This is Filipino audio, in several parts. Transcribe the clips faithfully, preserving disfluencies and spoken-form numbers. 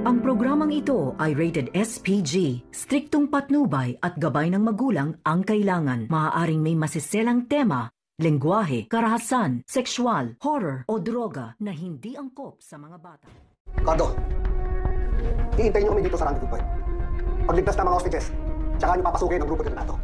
Ang programang ito ay rated S P G. Striktong patnubay at gabay ng magulang ang kailangan. Maaaring may masiselang tema, lengguwahe, karahasan, sexual, horror o droga na hindi angkop sa mga bata. Cardo, hihintayin niyo kami dito sa rendezvous point. Pagligtas ng mga hostages, tsaka niyo papasukin ang grupo nila nato.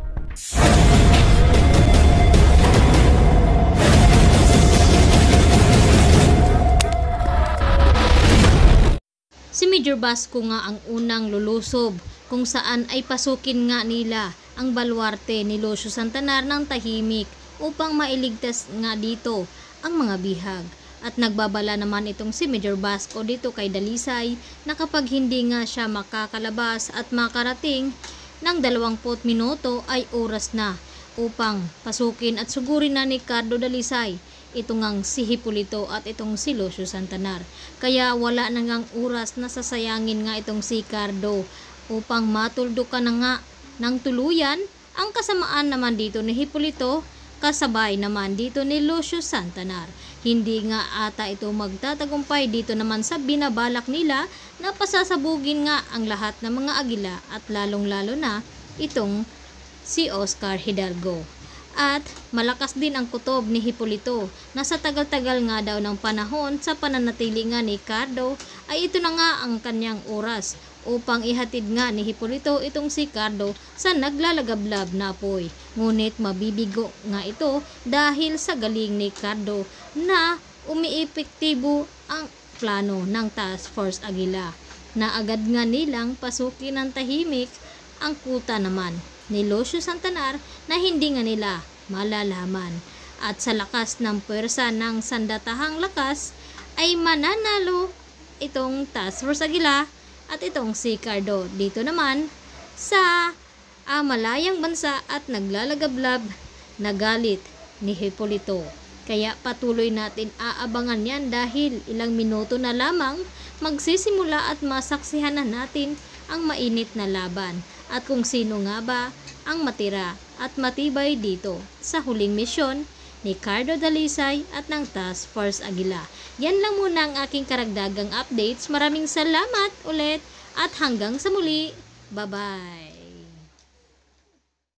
Si Major Basco nga ang unang lulusob kung saan ay pasukin nga nila ang baluarte ni Lucio Santanar ng tahimik upang mailigtas nga dito ang mga bihag. At nagbabala naman itong si Major Basco dito kay Dalisay na kapag hindi nga siya makakalabas at makarating ng dalawamput minuto ay oras na upang pasukin at sugurin na ni Cardo Dalisay ito ngang si Hipolito at itong si Lucio Santanar. Kaya wala na ngang oras na sasayangin nga itong si Cardo upang matuldo ka na nga ng tuluyan ang kasamaan naman dito ni Hipolito kasabay naman dito ni Lucio Santanar. Hindi nga ata ito magtatagumpay dito naman sa binabalak nila na pasasabugin nga ang lahat ng mga agila at lalong lalo na itong si Oscar Hidalgo. At malakas din ang kutob ni Hipolito na sa tagal-tagal nga daw ng panahon sa pananatili nga ni Cardo ay ito na nga ang kanyang oras upang ihatid nga ni Hipolito itong si Cardo sa naglalagablab na apoy. Ngunit mabibigo nga ito dahil sa galing ni Cardo na umiepektibo ang plano ng Task Force Agila na agad nga nilang pasukin ng tahimik ang kuta naman ni Lucio Santanar na hindi nga nila malalaman. At sa lakas ng puwersa ng sandatahang lakas ay mananalo itong Task Force Agila at itong si Cardo dito naman sa uh, malayang bansa at naglalagablab na galit ni Hipolito. Kaya patuloy natin aabangan yan dahil ilang minuto na lamang magsisimula at masaksihan na natin ang mainit na laban at kung sino nga ba ang matira at matibay dito sa huling misyon ni Cardo Dalisay at ng Task Force Agila. Yan lang muna ang aking karagdagang updates. Maraming salamat ulit at hanggang sa muli. Bye-bye!